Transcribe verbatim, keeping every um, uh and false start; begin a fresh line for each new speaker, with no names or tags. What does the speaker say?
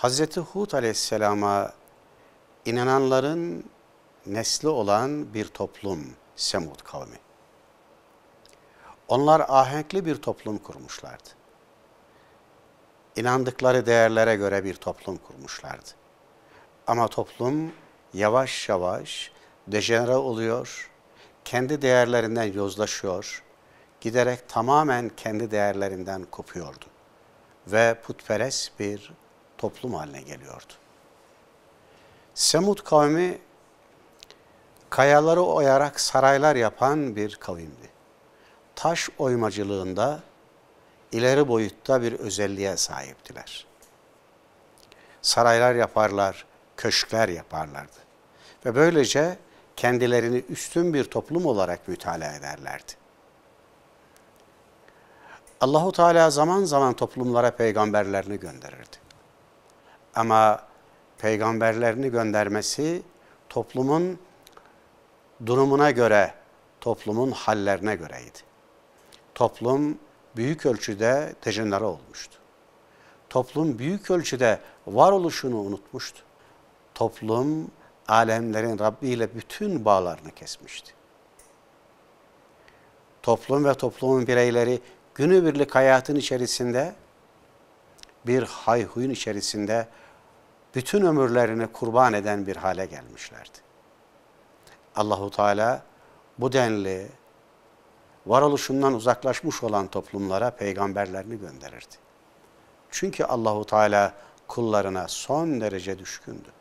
Hazreti Hud Aleyhisselam'a inananların nesli olan bir toplum Semud kavmi. Onlar ahenkli bir toplum kurmuşlardı. İnandıkları değerlere göre bir toplum kurmuşlardı. Ama toplum yavaş yavaş dejenere oluyor, kendi değerlerinden yozlaşıyor, giderek tamamen kendi değerlerinden kopuyordu ve putperest bir toplum haline geliyordu. Semud kavmi kayaları oyarak saraylar yapan bir kavimdi. Taş oymacılığında ileri boyutta bir özelliğe sahiptiler. Saraylar yaparlar, köşkler yaparlardı. Ve böylece kendilerini üstün bir toplum olarak mütalaa ederlerdi. Allahu Teala zaman zaman toplumlara peygamberlerini gönderirdi. Ama peygamberlerini göndermesi toplumun durumuna göre, toplumun hallerine göreydi. Toplum büyük ölçüde dejenere olmuştu. Toplum büyük ölçüde varoluşunu unutmuştu. Toplum alemlerin Rabbi ile bütün bağlarını kesmişti. Toplum ve toplumun bireyleri günübirlik hayatın içerisinde, bir hayhuyun içerisinde bütün ömürlerini kurban eden bir hale gelmişlerdi. Allahu Teala bu denli varoluşundan uzaklaşmış olan toplumlara peygamberlerini gönderirdi. Çünkü Allahu Teala kullarına son derece düşkündü.